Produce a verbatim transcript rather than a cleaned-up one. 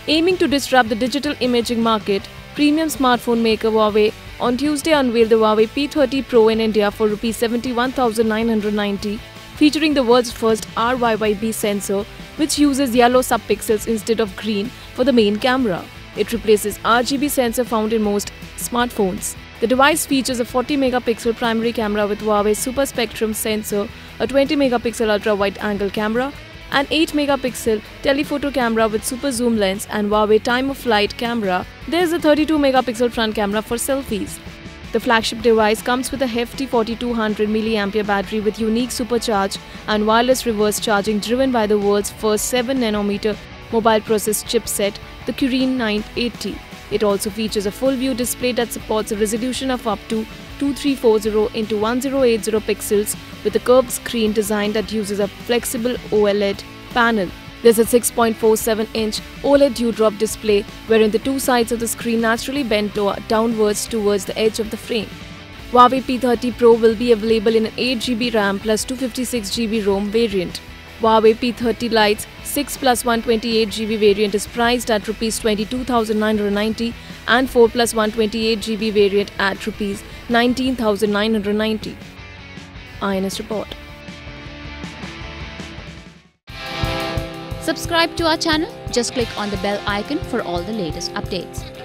Aiming to disrupt the digital imaging market, premium smartphone maker Huawei on Tuesday unveiled the Huawei P thirty Pro in India for rupees seventy-one thousand nine hundred ninety, featuring the world's first R Y Y B sensor, which uses yellow subpixels instead of green for the main camera. It replaces R G B sensor found in most smartphones. The device features a forty megapixel primary camera with Huawei Super Spectrum sensor, a twenty megapixel ultra-wide-angle camera, an eight megapixel telephoto camera with super zoom lens and Huawei time-of-flight camera. There is a thirty-two megapixel front camera for selfies. The flagship device comes with a hefty forty-two hundred milliamp hour battery with unique supercharge and wireless reverse charging driven by the world's first seven nanometer mobile process chipset, the Kirin nine eighty. It also features a full-view display that supports a resolution of up to twenty-three forty into ten eighty pixels with a curved screen design that uses a flexible OLED panel. There's a six point four seven inch OLED dewdrop display wherein the two sides of the screen naturally bend downwards towards the edge of the frame. Huawei P thirty Pro will be available in an eight gigabyte RAM plus two hundred fifty-six gigabyte ROM variant. Huawei P thirty Lite's six plus one hundred twenty-eight gigabyte variant is priced at rupees twenty-two thousand nine hundred ninety and four plus one hundred twenty-eight gigabyte variant at rupees nineteen thousand nine hundred ninety. I N S report. Subscribe to our channel. Just click on the bell icon for all the latest updates.